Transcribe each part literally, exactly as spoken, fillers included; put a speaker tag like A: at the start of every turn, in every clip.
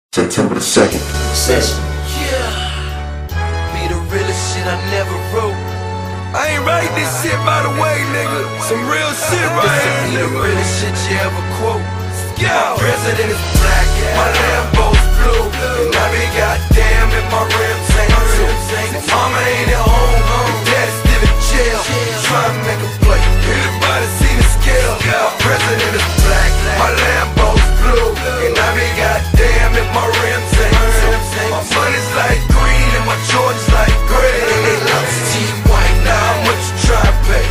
A: September the second.
B: Session. Yeah. Be the realest shit I never wrote.
C: I ain't write this shit by the way, nigga. Some real shit right
B: This
C: here.
B: is the realest shit you ever quote.
C: Yo.
B: My president is black, my Lambo's blue, and I be goddamn if my rims ain't too. Mama ain't at home, and dad's still in jail, trying to make a play. Anybody see the scale? My president is black, my Lambo's blue, and I be goddamn if my rims ain't too. My money's like green and my Jordans like gray. And they love Steve White, now how much you try to pay?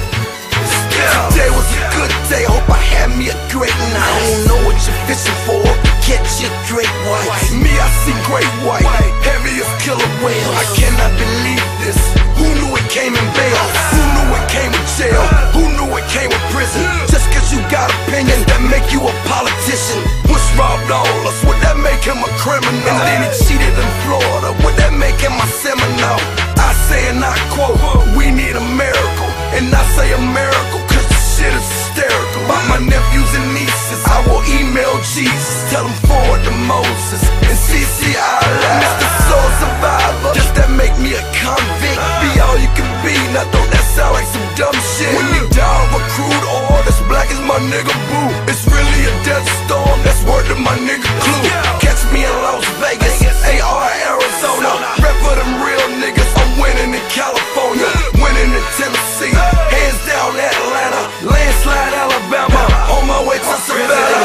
C: Today was a good day, hope I had me a great night. I don't know what you're fishing for, catch your great white. Me, I see great white, heavy as killer whales. I cannot believe this, who knew it came in bail? Who knew it came with jail? Who knew it came with prison? Just cause you got opinion, that make you a politician. Bush robbed all us, would that make him a criminal? And then he cheated in Florida, would that make him a Seminole? I say and I quote, we need a miracle. And I say a miracle cause the shit is hysterical. By my nephews and nieces, I will email Jesus, tell him forward to Moses and C C I Mister Soul Survivor, just that make me a convict. Be all you can be, now don't that sound like some dumb shit? When you die of a crude oil that's black as my nigga Boo, it's really a death storm, that's word to my nigga Clue. Catch me in Las Vegas, A R Arizona, rep for them real niggas. I'm winning in California, winning in Tennessee, hands down Atlanta, landslide Alabama, on my way to Savannah.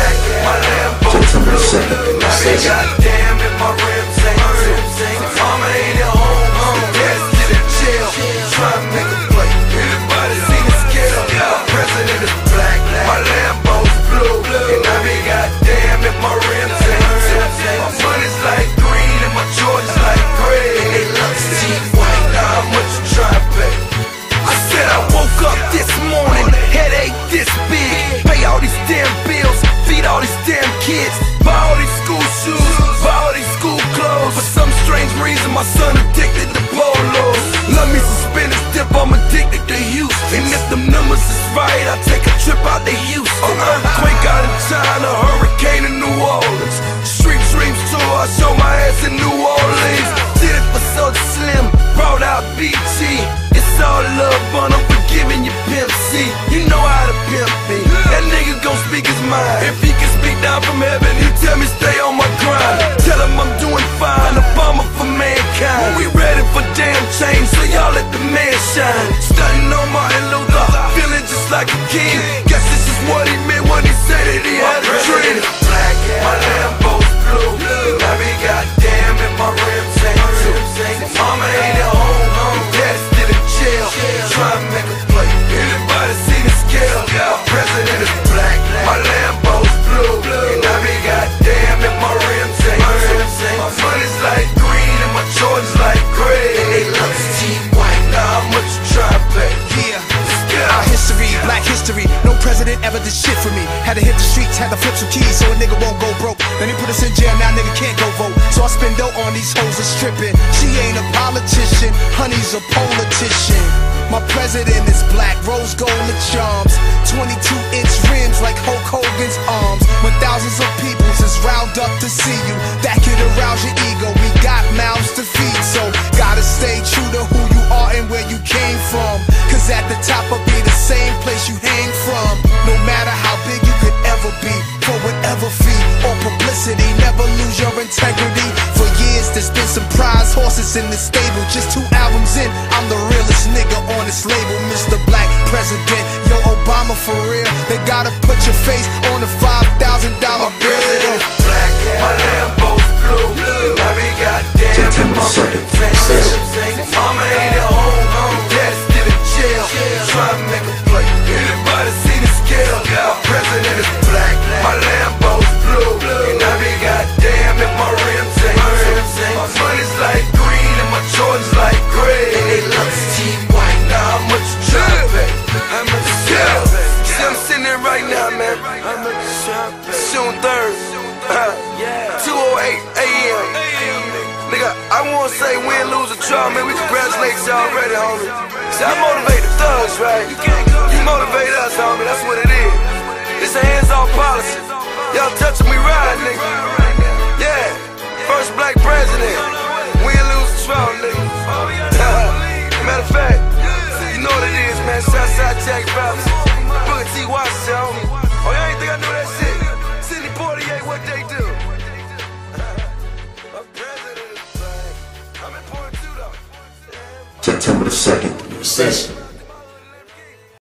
B: My Lambo
A: September the second.
B: and I be goddamn if my rims ain't too. Mama ain't at home, and dad's still in jail, trying to make a play. Anybody see the scale? My president is black, my Lambo's blue, and I be goddamn if my rims ain't too. My money's like green and my Jordans like gray. And they love Steve White, now how much you try to pay?
C: I said I woke up this morning, headache this big, pay all these damn bills, feed all these damn kids, buy all these school shoes, buy all these school clothes. For some strange reason my son addicted to polos. Love me some spinach dip, I'm addicted to Houston. And if them numbers is right, I take a trip out to Houston. An earthquake out in China, hurricane in New Orleans, Street Dreams tour, I show my ass in New Orleans. Did it for Soulja Slim, brought out B T. It's all love, but I'm forgiving you, Pimp C. You know how to pimp me. That nigga gon' speak his mind. If he can speak down from heaven, he tell me stay on my grind. Tell him I'm doing fine, a bomber for mankind. We ready for damn change, so y'all let the man shine. Stunting on Martin Luther, feeling just like a king. Guess this is what he meant when he said that he had a dream.
B: Black, my Lambo's blue, and I be goddamn if my rims ain't too. Mama ain't at home, and dad's still in jail, trying to make a play. Anybody see the scale? My president is black, my Lambo's blue, and I be goddamn if my rims ain't too. My money's like green and my Jordans like gray. And they love Steve White, now how much you try to pay?
D: Yeah, our history, black history. No president ever did shit for me. Had to hit the streets, had to flip some keys so a nigga won't go broke. Then they put us in jail, now nigga can't go vote. So I spend dough on these hoes and stripping. She ain't a politician, honey's a politician. My president is black, rose gold and charms, twenty-two inch rims like Hulk Hogan's arms. When thousands of people is riled up to see you, that could arouse your ego. We got mouths to feed, so gotta stay true to who you are and where you came from. Cause at the top will be the same place you hang from. No matter how big you could ever be, for whatever fee or publicity, never lose your integrity. For years there's been some prize horses in the stable. Just two albums in, I'm the realest nigga on this label. Mister Black President, yo Obama for real. They gotta put your face on a five thousand dollar bill.
B: Black, my Lambo's blue, and I be goddamn if my rims ain't too. Mama ain't at home, and dad's still in jail, trying to make a play. Anybody see the scale? My president is black, my Lambo's blue, and I be goddamn if my rims ain't too. My money's like green and my Jordans like gray. And they love Steve White, now how much you try to pay? How much you try to pay?
C: See, I'm sitting there right now, man.
B: How much you try to pay?
C: June third, two oh eight A M Nigga, I wanna say win, lose, or draw, man. We congratulate y'all already, homie. See, I motivate the thugs, right? You motivate us, homie. That's what it is. It's a hands-off policy. Y'all touching me right, nigga. Yeah. president. Win, lose, draw, nigga. Matter of fact, you know what it is, man. Southside Jack Bounce. Booker T. Washington. Oh, y'all ain't think I knew that shit? Sidney Poitier, what they do? My president is black. I'm important too, though.
A: September the second, recession.